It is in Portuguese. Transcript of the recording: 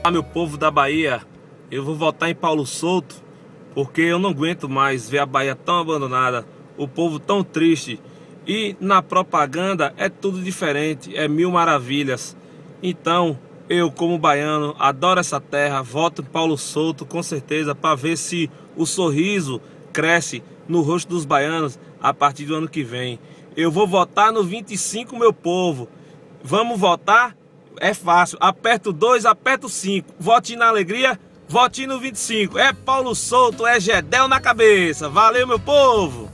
Meu povo da Bahia, eu vou votar em Paulo Souto, porque eu não aguento mais ver a Bahia tão abandonada, o povo tão triste. E na propaganda é tudo diferente, é mil maravilhas. Então, eu como baiano, adoro essa terra, voto em Paulo Souto com certeza, para ver se o sorriso cresce no rosto dos baianos a partir do ano que vem. Eu vou votar no 25, meu povo. Vamos votar? É fácil. Aperta o 2, aperta o 5. Vote na alegria, vote no 25. É Paulo Souto, é Gedel na cabeça. Valeu, meu povo!